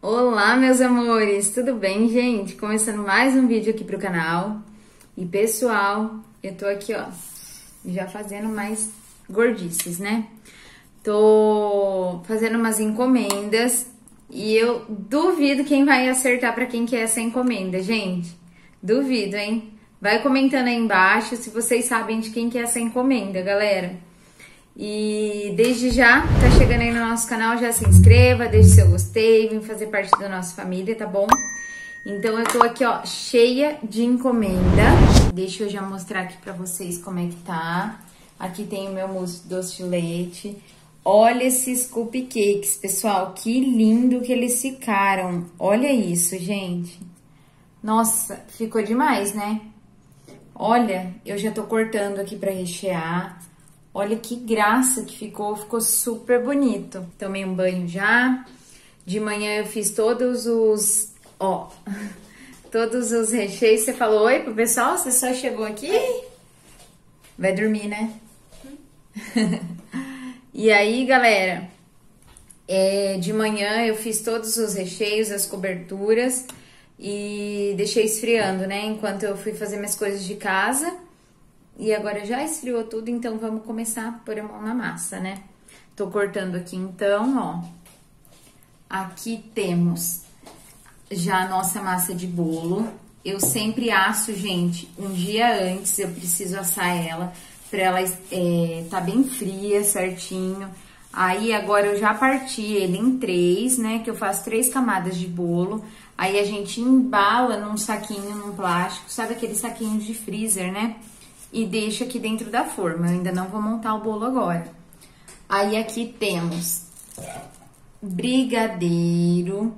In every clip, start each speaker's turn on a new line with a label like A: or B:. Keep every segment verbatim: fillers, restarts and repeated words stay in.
A: Olá, meus amores, tudo bem, gente? Começando mais um vídeo aqui pro canal. E pessoal, eu tô aqui, ó, já fazendo mais gordices, né? Tô fazendo umas encomendas e eu duvido quem vai acertar pra quem que é essa encomenda, gente. Duvido, hein? Vai comentando aí embaixo se vocês sabem de quem que é essa encomenda, galera. E desde já, tá chegando aí no nosso canal, já se inscreva, deixe seu gostei, vem fazer parte da nossa família, tá bom? Então eu tô aqui, ó, cheia de encomenda. Deixa eu já mostrar aqui pra vocês como é que tá. Aqui tem o meu mousse doce de leite. Olha esses cupcakes, pessoal, que lindo que eles ficaram. Olha isso, gente. Nossa, ficou demais, né? Olha, eu já tô cortando aqui pra rechear. Olha que graça que ficou, ficou super bonito. Tomei um banho já. De manhã eu fiz todos os, ó, todos os recheios. Você falou oi pro pessoal? Você só chegou aqui? Vai dormir, né? E aí, galera, é, de manhã eu fiz todos os recheios, as coberturas e deixei esfriando, né? Enquanto eu fui fazer minhas coisas de casa. E agora já esfriou tudo, então vamos começar a pôr a mão na massa, né? Tô cortando aqui então, ó. Aqui temos já a nossa massa de bolo. Eu sempre asso, gente, um dia antes, eu preciso assar ela pra ela é, tá bem fria, certinho. Aí agora eu já parti ele em três, né? Que eu faço três camadas de bolo. Aí a gente embala num saquinho, num plástico, sabe aqueles saquinhos de freezer, né? E deixa aqui dentro da forma. Eu ainda não vou montar o bolo agora. Aí aqui temos brigadeiro.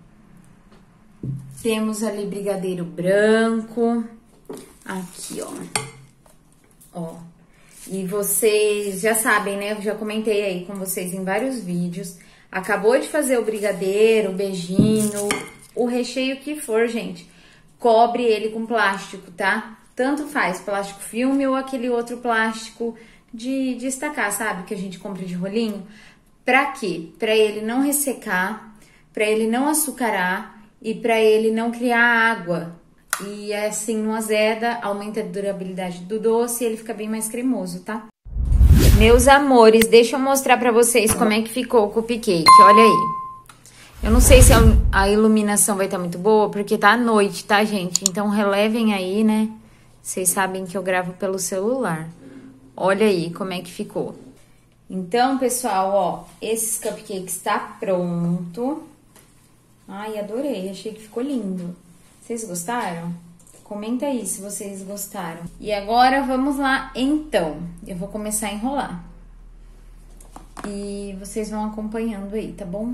A: Temos ali brigadeiro branco. Aqui, ó. Ó. E vocês já sabem, né? Eu já comentei aí com vocês em vários vídeos. Acabou de fazer o brigadeiro, o beijinho, o recheio que for, gente. Cobre ele com plástico, tá? Tanto faz, plástico filme ou aquele outro plástico de, de estacar, sabe? Que a gente compra de rolinho. Pra quê? Pra ele não ressecar, pra ele não açucarar e pra ele não criar água. E assim não azeda, aumenta a durabilidade do doce e ele fica bem mais cremoso, tá? Meus amores, deixa eu mostrar pra vocês como é que ficou o cupcake, olha aí. Eu não sei se a iluminação vai estar muito boa, porque tá à noite, tá, gente? Então relevem aí, né? Vocês sabem que eu gravo pelo celular. Olha aí como é que ficou. Então, pessoal, ó, esses cupcakes tá pronto. Ai, adorei, achei que ficou lindo. Vocês gostaram? Comenta aí se vocês gostaram. E agora, vamos lá, então. Eu vou começar a enrolar. E vocês vão acompanhando aí, tá bom?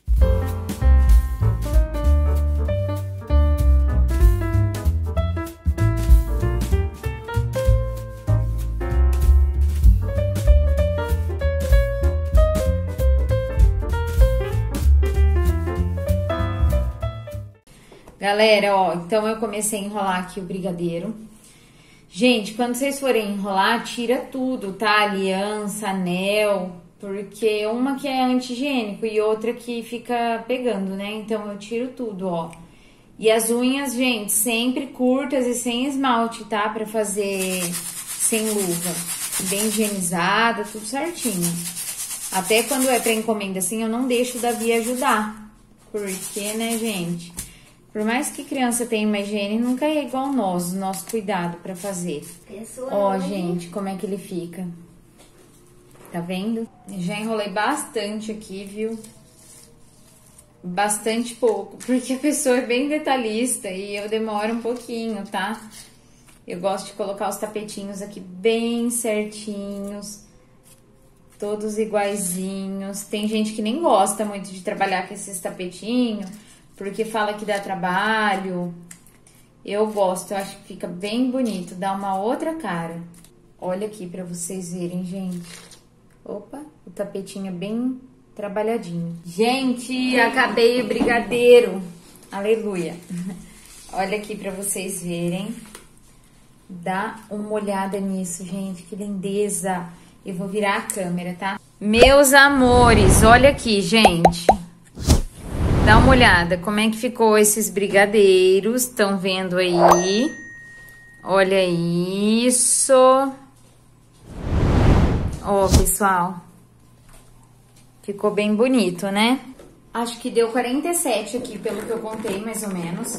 A: Galera, ó, então eu comecei a enrolar aqui o brigadeiro. Gente, quando vocês forem enrolar, tira tudo, tá? Aliança, anel, porque uma que é anti-higiênico e outra que fica pegando, né? Então eu tiro tudo, ó. E as unhas, gente, sempre curtas e sem esmalte, tá? Pra fazer sem luva. Bem higienizada, tudo certinho. Até quando é pra encomenda assim, eu não deixo o Davi ajudar. Porque, né, gente? Por mais que criança tenha uma higiene, nunca é igual nós, o nosso cuidado pra fazer. Ó, gente, como é que ele fica. Tá vendo? Já enrolei bastante aqui, viu? Bastante pouco, porque a pessoa é bem detalhista e eu demoro um pouquinho, tá? Eu gosto de colocar os tapetinhos aqui bem certinhos, todos iguaizinhos. Tem gente que nem gosta muito de trabalhar com esses tapetinhos, porque fala que dá trabalho. Eu gosto, eu acho que fica bem bonito, dá uma outra cara. Olha aqui pra vocês verem, gente. Opa, o tapetinho é bem trabalhadinho. Gente, acabei o brigadeiro. Aleluia. Olha aqui pra vocês verem. Dá uma olhada nisso, gente, que lindeza. Eu vou virar a câmera, tá? Meus amores, olha aqui, gente. Dá uma olhada como é que ficou esses brigadeiros. Estão vendo aí? Olha isso. Ó, pessoal. Ficou bem bonito, né? Acho que deu quarenta e sete aqui, pelo que eu contei, mais ou menos.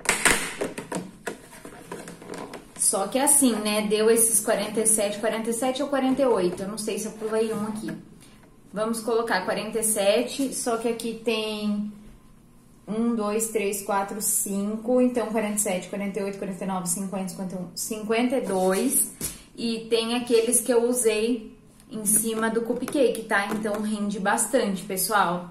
A: Só que assim, né? Deu esses quarenta e sete, quarenta e sete ou quarenta e oito. Eu não sei se eu pulei um aqui. Vamos colocar quarenta e sete, só que aqui tem um, dois, três, quatro, cinco. Então, quarenta e sete, quarenta e oito, quarenta e nove, cinquenta, cinquenta e um, cinquenta e dois. E tem aqueles que eu usei em cima do cupcake, tá? Então, rende bastante, pessoal.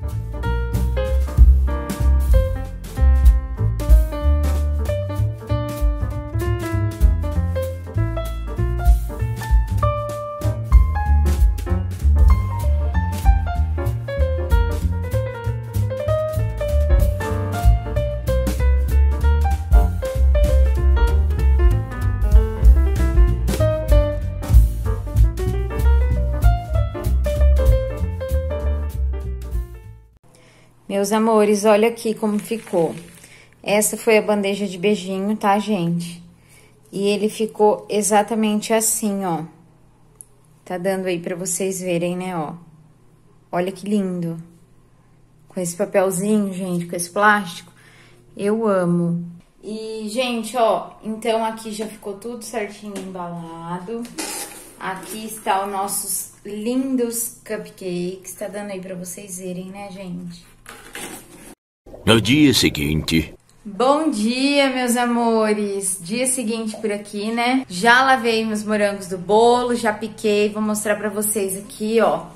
A: Meus amores, olha aqui como ficou. Essa foi a bandeja de beijinho, tá, gente? E ele ficou exatamente assim, ó. Tá dando aí pra vocês verem, né, ó. Olha que lindo. Com esse papelzinho, gente, com esse plástico. Eu amo. E, gente, ó, então aqui já ficou tudo certinho embalado. Aqui está os nossos lindos cupcakes. Tá dando aí pra vocês verem, né, gente?
B: No dia seguinte...
A: Bom dia, meus amores! Dia seguinte por aqui, né? Já lavei meus morangos do bolo, já piquei. Vou mostrar pra vocês aqui, ó.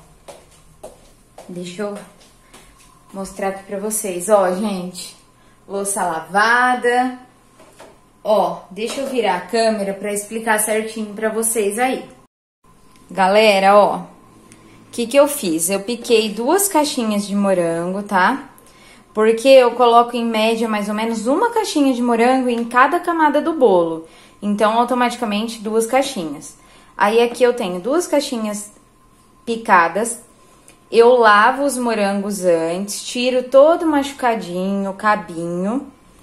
A: Deixa eu mostrar aqui pra vocês. Ó, gente, louça lavada. Ó, deixa eu virar a câmera pra explicar certinho pra vocês aí. Galera, ó, o que que eu fiz? Eu piquei duas caixinhas de morango, tá? Porque eu coloco em média mais ou menos uma caixinha de morango em cada camada do bolo. Então, automaticamente, duas caixinhas. Aí, aqui eu tenho duas caixinhas picadas. Eu lavo os morangos antes, tiro todo machucadinho, o cabinho.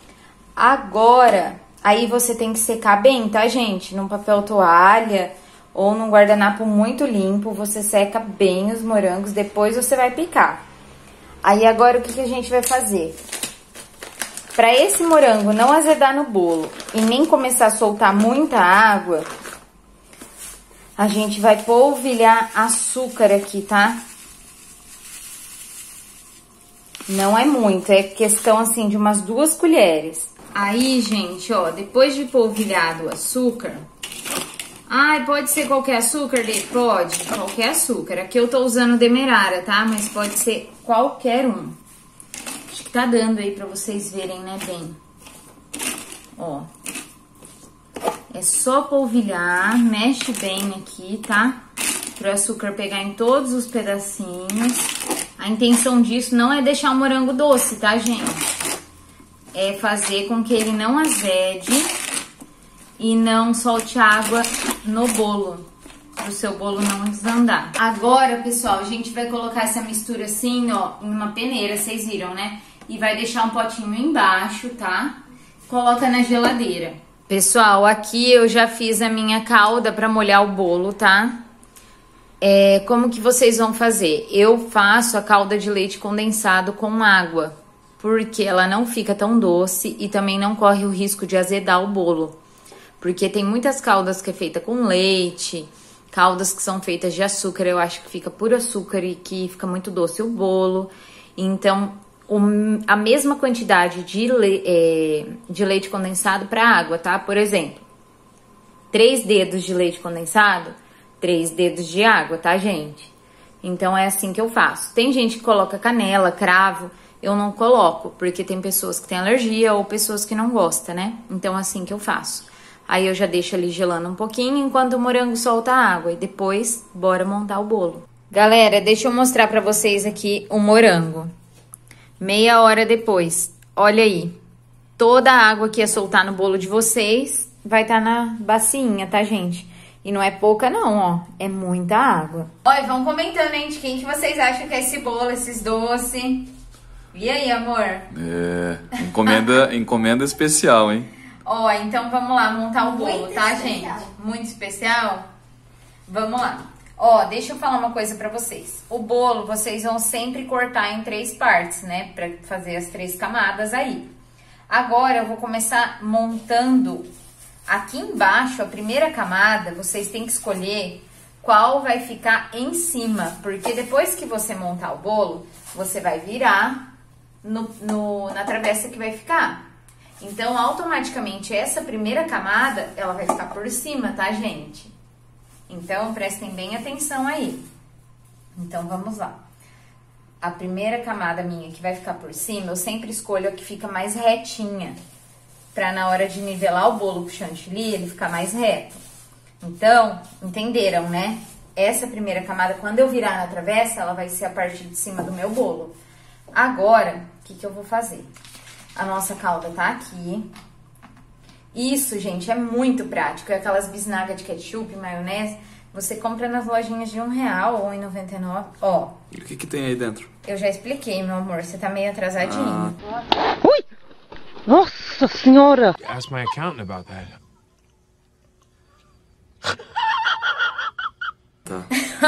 A: Agora, aí você tem que secar bem, tá, gente? Num papel toalha ou num guardanapo muito limpo. Você seca bem os morangos, depois você vai picar. Aí, agora, o que que a gente vai fazer? Para esse morango não azedar no bolo e nem começar a soltar muita água, a gente vai polvilhar açúcar aqui, tá? Não é muito, é questão, assim, de umas duas colheres. Aí, gente, ó, depois de polvilhado o açúcar... Ai, pode ser qualquer açúcar, Lê? Pode, qualquer açúcar. Aqui eu tô usando demerara, tá? Mas pode ser qualquer um. Acho que tá dando aí pra vocês verem, né, bem. Ó. É só polvilhar, mexe bem aqui, tá? Pro açúcar pegar em todos os pedacinhos. A intenção disso não é deixar o morango doce, tá, gente? É fazer com que ele não azede e não solte água no bolo, para o seu bolo não desandar. Agora, pessoal, a gente vai colocar essa mistura assim, ó, em uma peneira, vocês viram, né? E vai deixar um potinho embaixo, tá? Coloca na geladeira. Pessoal, aqui eu já fiz a minha calda para molhar o bolo, tá? É, como que vocês vão fazer? Eu faço a calda de leite condensado com água, porque ela não fica tão doce e também não corre o risco de azedar o bolo. Porque tem muitas caldas que é feita com leite, caldas que são feitas de açúcar, eu acho que fica puro açúcar e que fica muito doce o bolo. Então, um, a mesma quantidade de, le, é, de leite condensado para água, tá? Por exemplo, três dedos de leite condensado, três dedos de água, tá, gente? Então, é assim que eu faço. Tem gente que coloca canela, cravo, eu não coloco, porque tem pessoas que têm alergia ou pessoas que não gostam, né? Então, é assim que eu faço. Aí eu já deixo ali gelando um pouquinho enquanto o morango solta a água. E depois, bora montar o bolo. Galera, deixa eu mostrar pra vocês aqui o morango. Meia hora depois, olha aí. Toda a água que ia soltar no bolo de vocês vai estar na bacinha, tá, gente? E não é pouca não, ó. É muita água. Olha, vão comentando, hein, de quem que vocês acham que é esse bolo, esses doces. E aí, amor?
C: É, encomenda, encomenda especial, hein?
A: Ó, então vamos lá montar o bolo,
D: Muito
A: tá,
D: especial.
A: gente? Muito especial? Vamos lá. Ó, deixa eu falar uma coisa pra vocês. O bolo, vocês vão sempre cortar em três partes, né? Pra fazer as três camadas aí. Agora eu vou começar montando aqui embaixo, a primeira camada, vocês têm que escolher qual vai ficar em cima. Porque depois que você montar o bolo, você vai virar no, no, na travessa que vai ficar. Então, automaticamente, essa primeira camada, ela vai ficar por cima, tá, gente? Então, prestem bem atenção aí. Então, vamos lá. A primeira camada minha que vai ficar por cima, eu sempre escolho a que fica mais retinha. Pra na hora de nivelar o bolo pro chantilly, ele ficar mais reto. Então, entenderam, né? Essa primeira camada, quando eu virar na travessa, ela vai ser a parte de cima do meu bolo. Agora, o que que eu vou fazer? A nossa calda tá aqui. Isso, gente, é muito prático. É aquelas bisnagas de ketchup, maionese. Você compra nas lojinhas de um real ou em noventa e nove. Ó.
C: E o que que tem aí dentro?
A: Eu já expliquei, meu amor. Você tá meio atrasadinho.
C: Ah.
E: Ui! Nossa senhora!
F: Ask my accountant about that.
C: Tá.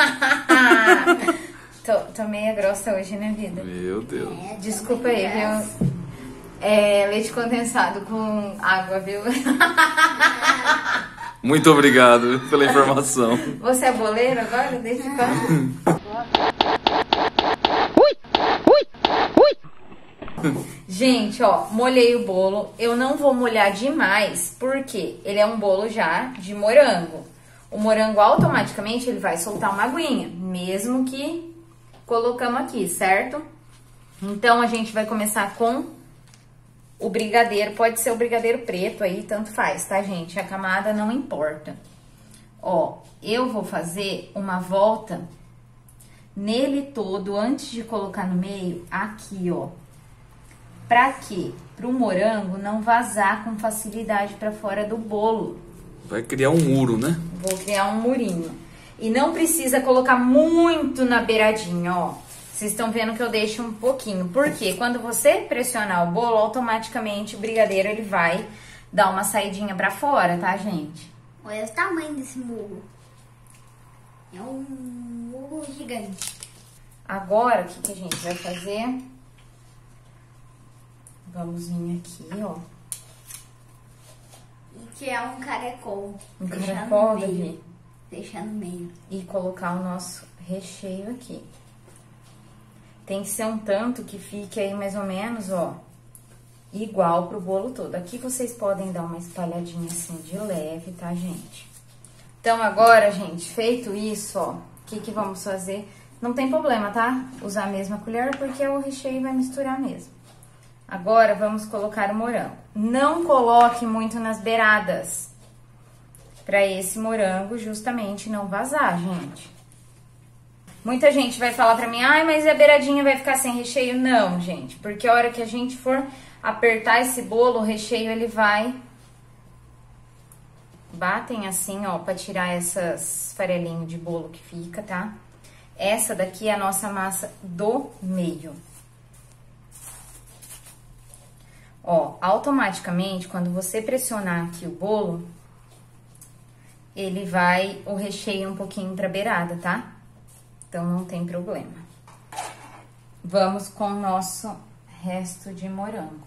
A: tô, tô meia grossa hoje, né, vida?
C: Meu Deus.
A: Desculpa aí, viu? É leite condensado com água, viu?
C: Muito obrigado pela informação.
A: Você é boleiro agora? Desde quando?
E: Ui! Ui! Ui!
A: Gente, ó, molhei o bolo. Eu não vou molhar demais, porque ele é um bolo já de morango. O morango automaticamente ele vai soltar uma aguinha, mesmo que colocamos aqui, certo? Então a gente vai começar com o brigadeiro. Pode ser o brigadeiro preto aí, tanto faz, tá, gente? A camada não importa. Ó, eu vou fazer uma volta nele todo antes de colocar no meio, aqui, ó. Pra quê? Pro morango não vazar com facilidade pra fora do bolo.
C: Vai criar um muro, né?
A: Vou criar um murinho. E não precisa colocar muito na beiradinha, ó. Vocês estão vendo que eu deixo um pouquinho. Por quê? Quando você pressionar o bolo, automaticamente o brigadeiro ele vai dar uma saidinha pra fora, tá, gente?
D: Olha o tamanho desse muro. É um muro gigante.
A: Agora, o que, que a gente vai fazer? Vamos vir aqui, ó.
D: E que é um caracol.
A: Um
D: Deixar
A: caracol,
D: no meio.
A: Davi.
D: Deixar no meio.
A: E colocar o nosso recheio aqui. Tem que ser um tanto que fique aí mais ou menos, ó, igual pro bolo todo. Aqui vocês podem dar uma espalhadinha assim de leve, tá, gente? Então, agora, gente, feito isso, ó, o que que vamos fazer? Não tem problema, tá? Usar a mesma colher, porque o recheio vai misturar mesmo. Agora, vamos colocar o morango. Não coloque muito nas beiradas, pra esse morango justamente não vazar, gente. Muita gente vai falar pra mim, ai, mas a beiradinha vai ficar sem recheio. Não, gente, porque a hora que a gente for apertar esse bolo, o recheio ele vai... Batem assim, ó, pra tirar essas farelinhos de bolo que fica, tá? Essa daqui é a nossa massa do meio. Ó, automaticamente, quando você pressionar aqui o bolo, ele vai, o recheio um pouquinho pra beirada, tá? Então, não tem problema. Vamos com o nosso resto de morango.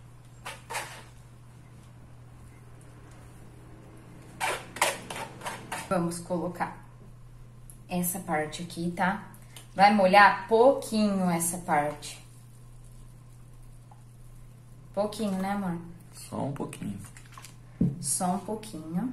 A: Vamos colocar essa parte aqui, tá? Vai molhar pouquinho essa parte. Pouquinho, né, amor?
C: Só um pouquinho.
A: Só um pouquinho.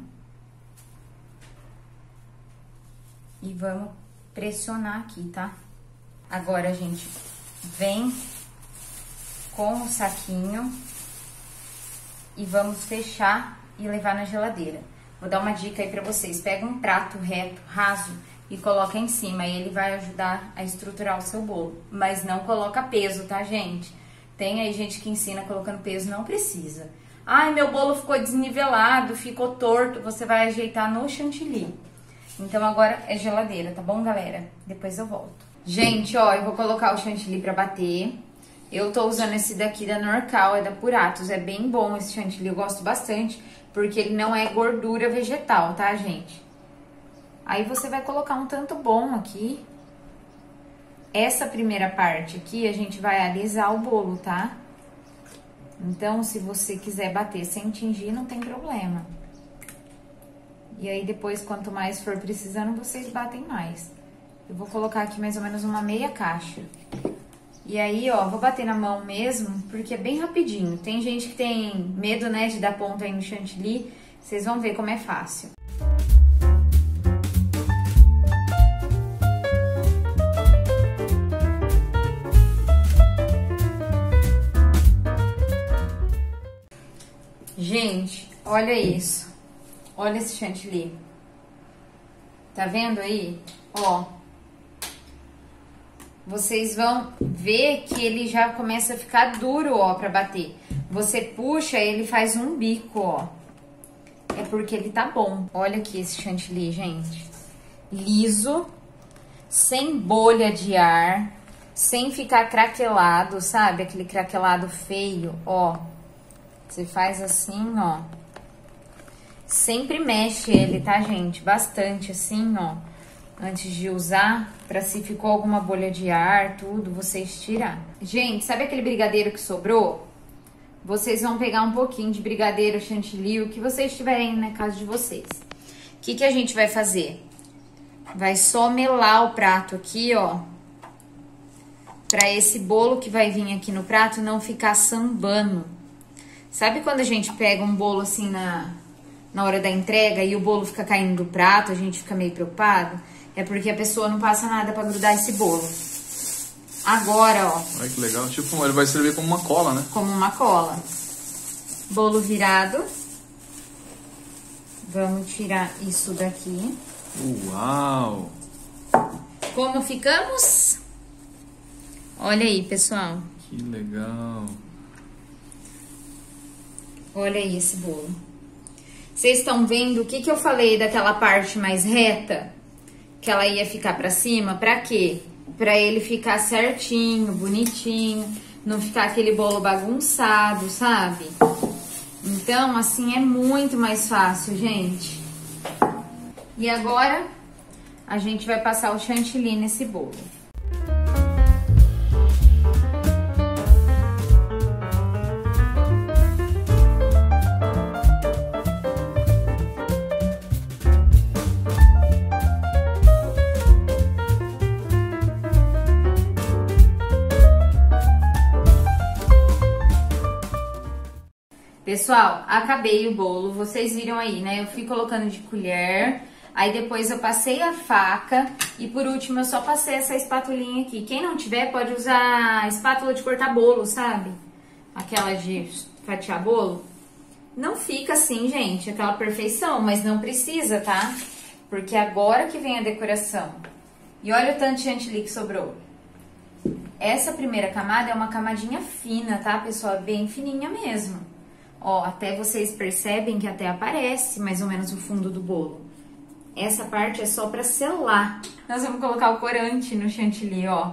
A: E vamos pressionar aqui, tá? Agora a gente vem com o saquinho e vamos fechar e levar na geladeira. Vou dar uma dica aí pra vocês. Pega um prato reto, raso e coloca em cima. E ele vai ajudar a estruturar o seu bolo. Mas não coloca peso, tá, gente? Tem aí gente que ensina colocando peso, não precisa. Ai, meu bolo ficou desnivelado, ficou torto. Você vai ajeitar no chantilly. Então, agora é geladeira, tá bom, galera? Depois eu volto. Gente, ó, eu vou colocar o chantilly pra bater. Eu tô usando esse daqui da Norcal, é da Puratos. É bem bom esse chantilly, eu gosto bastante, porque ele não é gordura vegetal, tá, gente? Aí você vai colocar um tanto bom aqui. Essa primeira parte aqui, a gente vai alisar o bolo, tá? Então, se você quiser bater sem tingir, não tem problema. E aí, depois, quanto mais for precisando, vocês batem mais. Eu vou colocar aqui mais ou menos uma meia caixa. E aí, ó, vou bater na mão mesmo, porque é bem rapidinho. Tem gente que tem medo, né, de dar ponta aí no chantilly. Vocês vão ver como é fácil. Gente, olha isso. Olha esse chantilly. Tá vendo aí? Ó. Vocês vão ver que ele já começa a ficar duro, ó, pra bater. Você puxa, ele faz um bico, ó. É porque ele tá bom. Olha aqui esse chantilly, gente. Liso, sem bolha de ar, sem ficar craquelado, sabe? Aquele craquelado feio, ó. Você faz assim, ó. Sempre mexe ele, tá, gente? Bastante, assim, ó. Antes de usar, pra se ficou alguma bolha de ar, tudo, vocês tirar. Gente, sabe aquele brigadeiro que sobrou? Vocês vão pegar um pouquinho de brigadeiro, chantilly, o que vocês tiverem na casa de vocês. O que que a gente vai fazer? Vai só melar o prato aqui, ó. Pra esse bolo que vai vir aqui no prato não ficar sambando. Sabe quando a gente pega um bolo assim na, na hora da entrega e o bolo fica caindo do prato, a gente fica meio preocupado? É porque a pessoa não passa nada pra grudar esse bolo. Agora, ó.
C: Olha que legal. Tipo, ele vai servir como uma cola, né?
A: Como uma cola. Bolo virado. Vamos tirar isso daqui.
C: Uau!
A: Como ficamos? Olha aí, pessoal.
C: Que legal.
A: Olha aí esse bolo. Vocês estão vendo o que que eu falei daquela parte mais reta? Que ela ia ficar pra cima? Pra quê? Pra ele ficar certinho, bonitinho. Não ficar aquele bolo bagunçado, sabe? Então, assim, é muito mais fácil, gente. E agora, a gente vai passar o chantilly nesse bolo. Pessoal, acabei o bolo, vocês viram aí, né? Eu fui colocando de colher, aí depois eu passei a faca e por último eu só passei essa espatulinha aqui. Quem não tiver pode usar a espátula de cortar bolo, sabe? Aquela de fatiar bolo. Não fica assim, gente, aquela perfeição, mas não precisa, tá? Porque agora que vem a decoração. E olha o tanto de chantilly que sobrou. Essa primeira camada é uma camadinha fina, tá, pessoal? Bem fininha mesmo. Ó, até vocês percebem que até aparece mais ou menos o fundo do bolo. Essa parte é só pra selar. Nós vamos colocar o corante no chantilly, ó.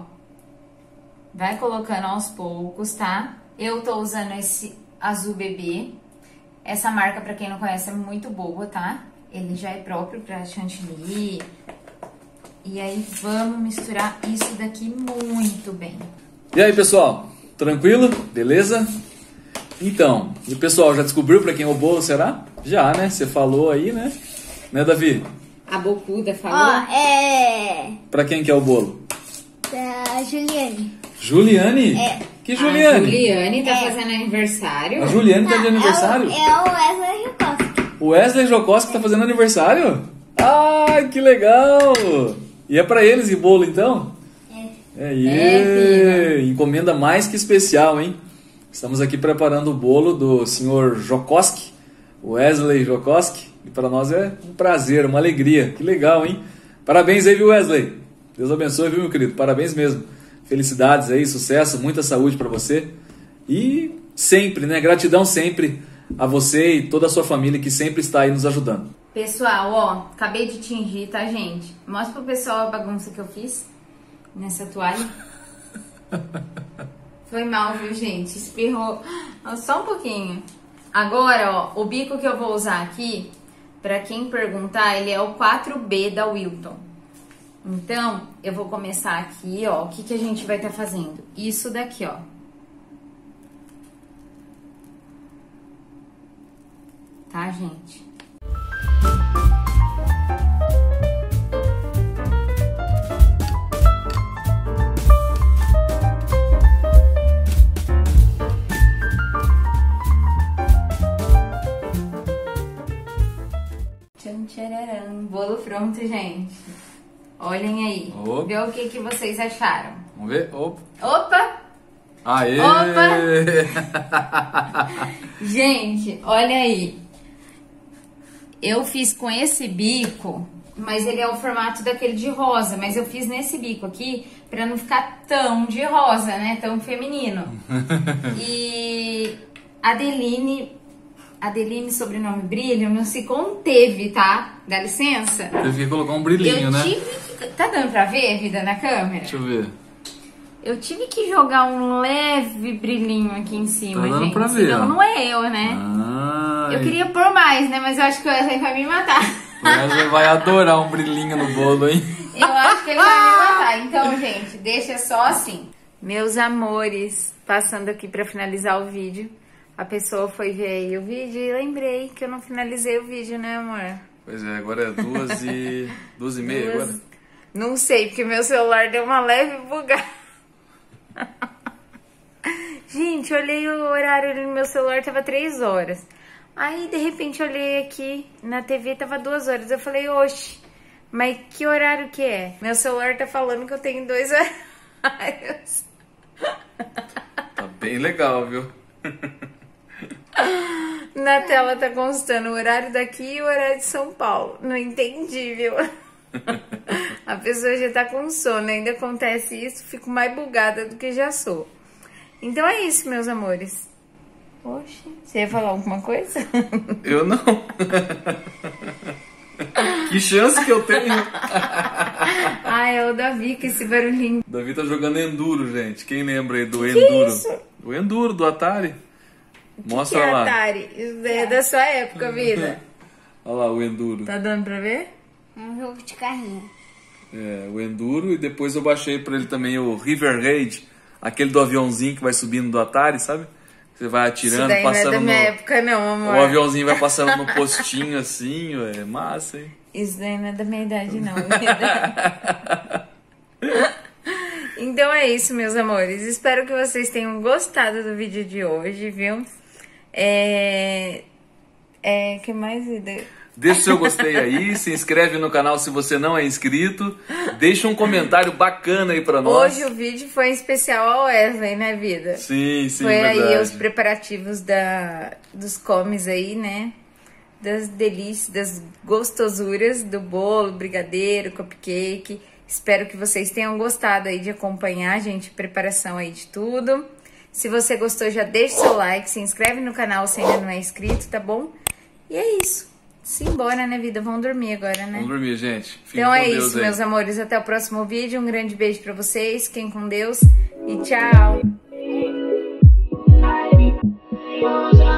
A: Vai colocando aos poucos, tá? Eu tô usando esse azul bebê. Essa marca, pra quem não conhece, é muito boa, tá? Ele já é próprio pra chantilly. E aí, vamos misturar isso daqui muito bem.
C: E aí, pessoal? Tranquilo? Beleza? Então, e o pessoal já descobriu pra quem é o bolo, será? Já, né? Você falou aí, né? Né, Davi?
A: A bocuda falou.
D: Ó, é...
C: Pra quem que é o bolo?
D: Da Juliane.
C: Juliane?
D: É.
C: Que Juliane?
A: A Juliane tá
D: É.
A: fazendo aniversário.
C: A Juliane tá de aniversário?
D: É o, é o Wesley Jokoski.
C: O Wesley Jokoski tá fazendo aniversário? Ai, que legal! E é pra eles e bolo, então?
D: É.
C: É,
A: É,
C: é encomenda mais que especial, hein? Estamos aqui preparando o bolo do senhor Jokoski, Wesley Jokoski, e para nós é um prazer, uma alegria. Que legal, hein? Parabéns aí, viu, Wesley? Deus abençoe, viu, meu querido? Parabéns mesmo. Felicidades aí, sucesso, muita saúde para você. E sempre, né? Gratidão sempre a você e toda a sua família que sempre está aí nos ajudando.
A: Pessoal, ó, acabei de tingir, tá, gente? Mostra pro pessoal a bagunça que eu fiz nessa toalha. Foi mal, viu, gente? Espirrou só um pouquinho. Agora, ó, o bico que eu vou usar aqui, pra quem perguntar, ele é o quatro B da Wilton. Então, eu vou começar aqui, ó. O que, que a gente vai estar tá fazendo? Isso daqui, ó. Tá, gente? Tchan, tchararam. Bolo pronto, gente. Olhem aí.
C: Opa.
A: Vê o que, que vocês acharam.
C: Vamos ver? Opa!
A: Opa!
C: Aê!
A: Opa! Gente, olha aí. Eu fiz com esse bico, mas ele é o formato daquele de rosa. Mas eu fiz nesse bico aqui pra não ficar tão de rosa, né? Tão feminino. E a Adeline, Adeline, sobrenome Brilho, não se conteve, tá? Dá licença?
C: Teve que colocar um brilhinho,
A: eu
C: né?
A: Tive que... Tá dando pra ver, vida, na câmera?
C: Deixa eu ver.
A: Eu tive que jogar um leve brilhinho aqui em cima,
C: tá dando
A: gente.
C: Pra ver,
A: Senão
C: ó.
A: não é eu, né?
C: Ai.
A: Eu queria pôr mais, né? Mas eu acho que o Wesley vai me matar.
C: O Wesley vai adorar um brilhinho no bolo, hein?
A: Eu acho que ele vai me matar. Então, gente, deixa só assim. Meus amores, passando aqui pra finalizar o vídeo. A pessoa foi ver aí o vídeo e lembrei que eu não finalizei o vídeo, né, amor?
C: Pois é, agora é duas e... duas e meia
A: Duas...
C: agora?
A: Não sei, porque meu celular deu uma leve bugada. Gente, olhei o horário no meu celular, tava três horas. Aí, de repente, olhei aqui na T V, tava duas horas. Eu falei, oxe, mas que horário que é? Meu celular tá falando que eu tenho dois horários.
C: Tá bem legal, viu?
A: Na tela tá constando o horário daqui e o horário de São Paulo. Não entendi, viu? A pessoa já tá com sono, ainda acontece isso, fico mais bugada do que já sou. Então é isso, meus amores. Oxe, você ia falar alguma coisa?
C: Eu não. Que chance que eu tenho.
A: Ah, é o Davi com esse barulhinho.
C: O Davi tá jogando Enduro, gente. Quem lembra aí do
A: que
C: Enduro?
A: Que é isso?
C: O Enduro do Atari. Mostra
A: que que é
C: lá.
A: Atari? Isso é da sua época, vida.
C: Olha lá o Enduro.
A: Tá dando pra ver?
D: É um jogo de carrinho.
C: É, o Enduro. E depois eu baixei pra ele também o River Raid. Aquele do aviãozinho que vai subindo do Atari, sabe? Você vai atirando,
A: Isso daí
C: passando
A: não é da minha
C: no...
A: época não, amor.
C: O aviãozinho vai passando no postinho assim, é massa, hein?
A: Isso daí não é da minha idade não, vida. Então é isso, meus amores. Espero que vocês tenham gostado do vídeo de hoje, viu? É... É... que mais, vida?
C: Deixa o seu gostei aí, se inscreve no canal se você não é inscrito. Deixa um comentário bacana aí pra nós.
A: Hoje o vídeo foi em especial ao Wesley, né, vida?
C: Sim, sim,
A: Foi
C: verdade.
A: aí os preparativos da, dos comes aí, né? Das delícias, das gostosuras do bolo, brigadeiro, cupcake. Espero que vocês tenham gostado aí de acompanhar, gente, a preparação aí de tudo. Se você gostou, já deixa seu like, se inscreve no canal se ainda não é inscrito, tá bom? E é isso. Simbora, né, vida? Vamos dormir agora, né?
C: Vamos dormir, gente. Fiquem
A: Então
C: com
A: é
C: Deus
A: isso,
C: aí.
A: meus amores. Até o próximo vídeo. Um grande beijo pra vocês. Fiquem com Deus. E tchau!